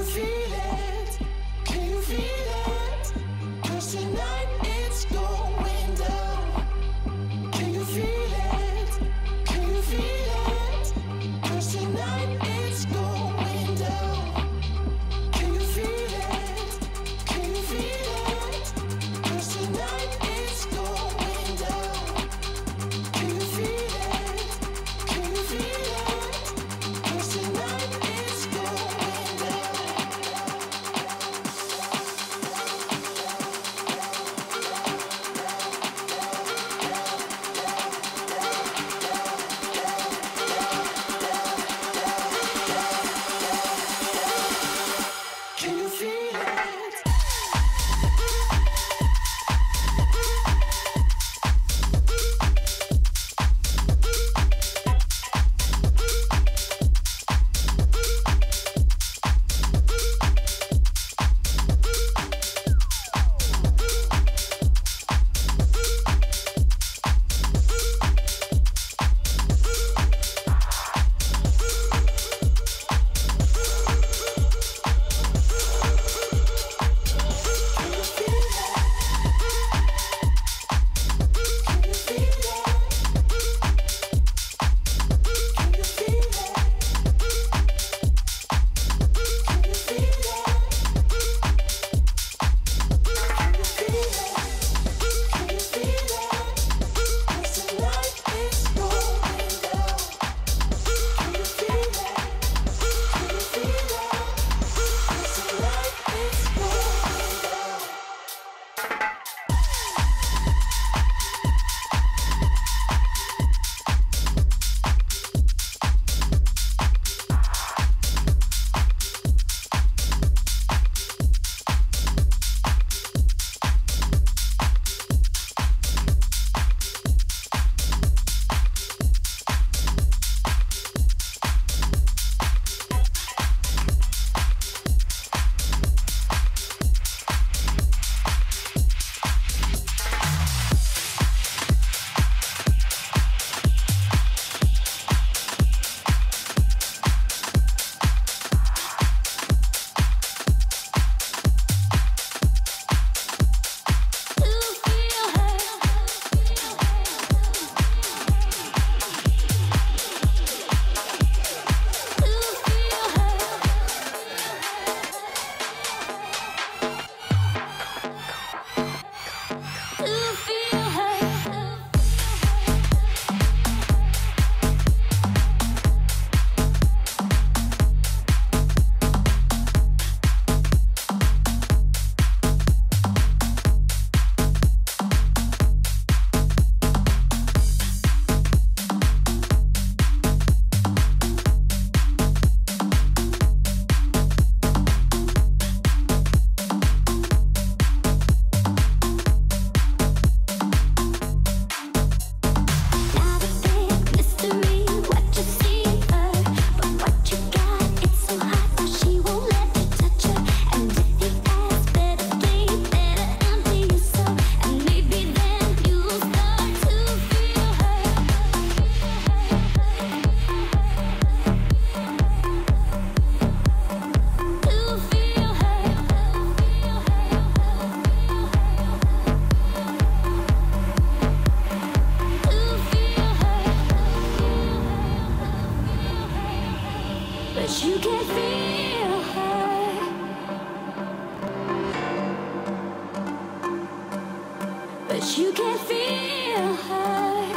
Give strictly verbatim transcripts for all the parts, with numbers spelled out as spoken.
but you can't feel her.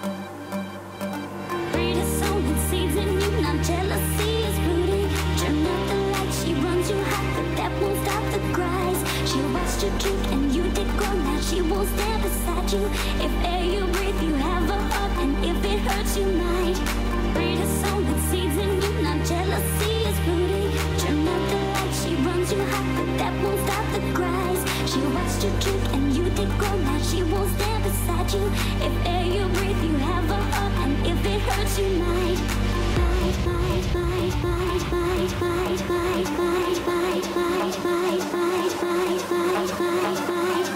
Read a song that seeds in you, now jealousy is rooting. Turn up the light, she runs you hot, but that won't stop the cries. She watched you drink and you did go, now she won't stand beside you. If air you breathe, you have a heart, and if it hurts, you might. Read a song that seeds in you, now jealousy is rooting. Turn up the light, she runs you hot, but that won't stop the cries. She watched you drink and you did go, now she won't stand beside you. If air you breathe, you have a heart, and if it hurts, you might. Might, might, might, might, might, might, might, might, might, might, might, might, might, might, might, might,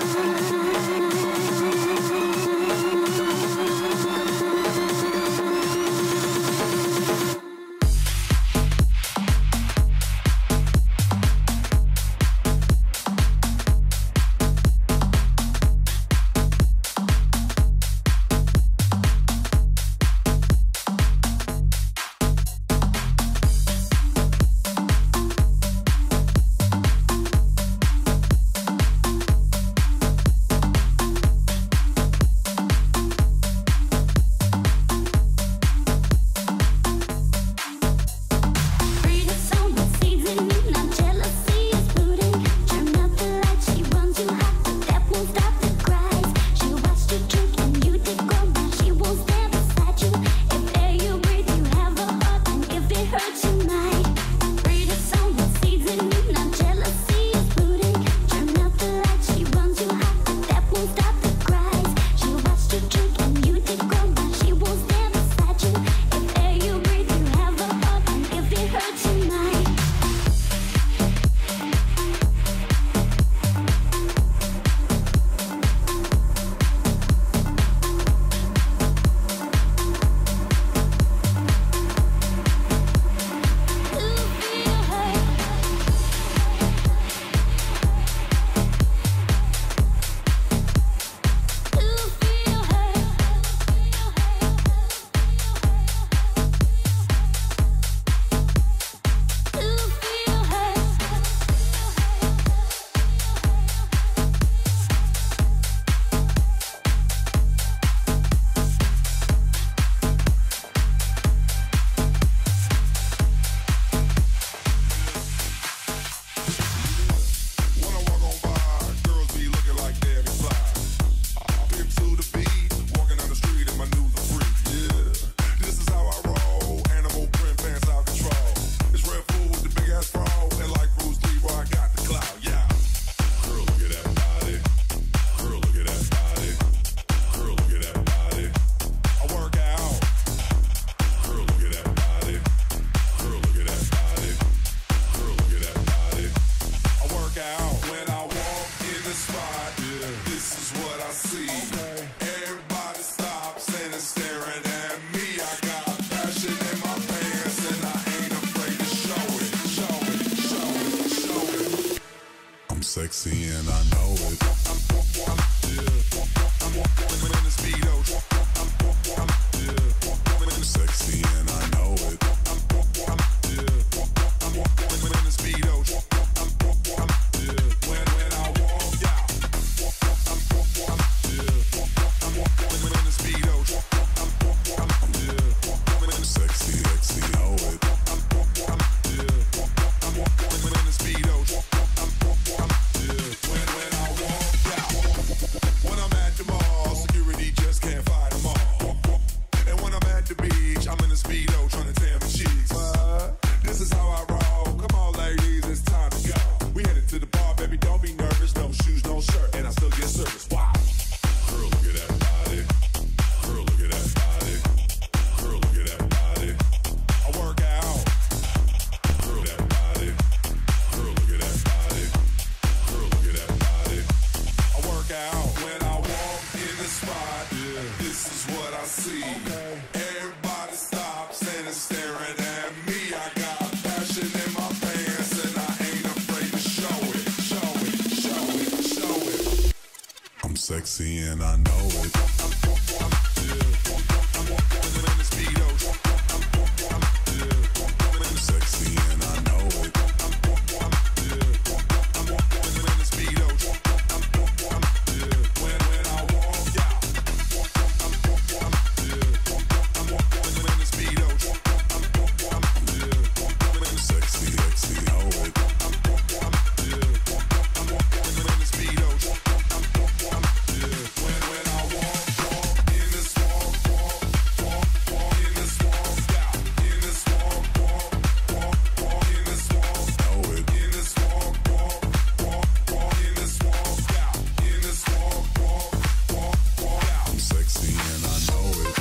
service. Wow. Girl, look at that body. Girl, look at that body. Girl, look at that body. I work out. Girl, that body. Girl, look at that body. Girl, look at that body. I work out. When I walk in the spot, yeah, this is what I see. Okay. Everybody stops and is staring at me. I got passion in my pants and I ain't afraid to show it, show it, show it, show it. I'm sexy and I know it. Sexy and I know it. When when I walk out, sexy, sexy, know it. When when I walk, walk in this walk, walk, walk, walk in this walk out, in this walk, walk, walk, walk in this walk, know it. In this walk, walk, walk, walk in this walk out, in this walk, walk, walk, walk out. I'm sexy and I know it.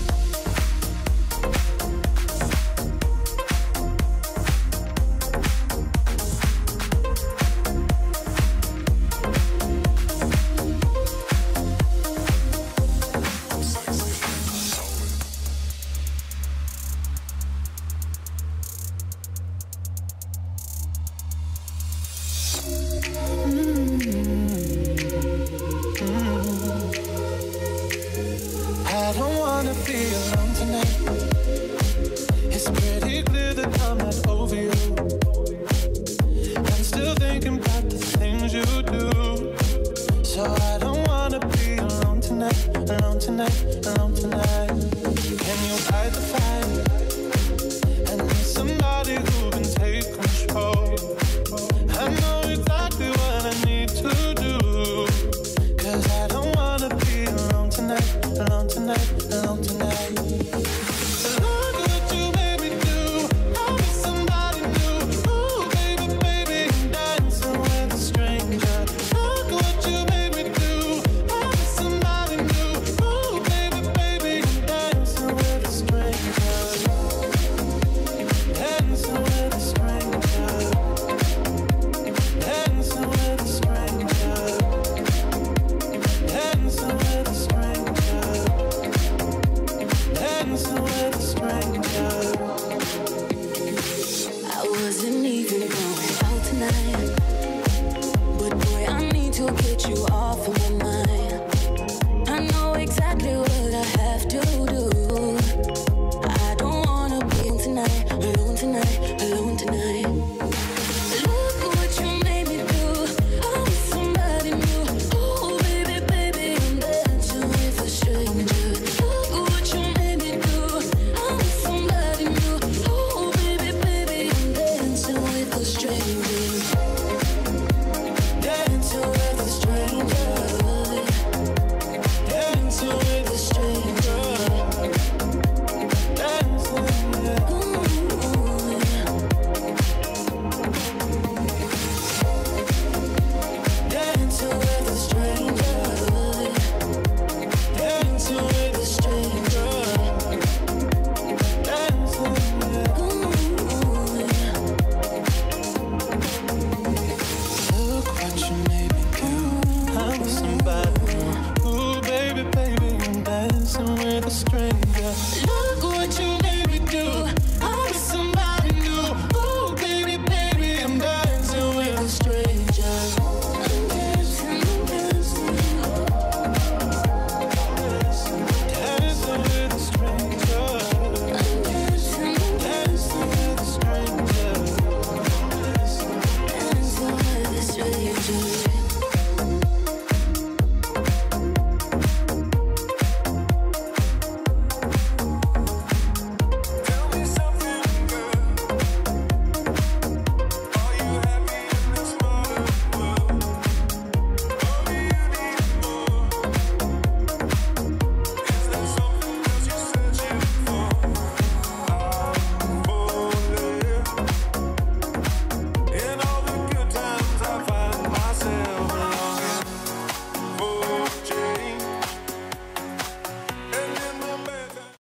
I don't wanna be alone tonight. It's pretty clear that I'm not over you. I'm still thinking about the things you do. So I don't wanna be alone tonight, alone tonight, alone tonight. Can you fight the fight? I need somebody who can take control. I know exactly what I need to do. Cause I don't wanna be alone tonight, alone tonight,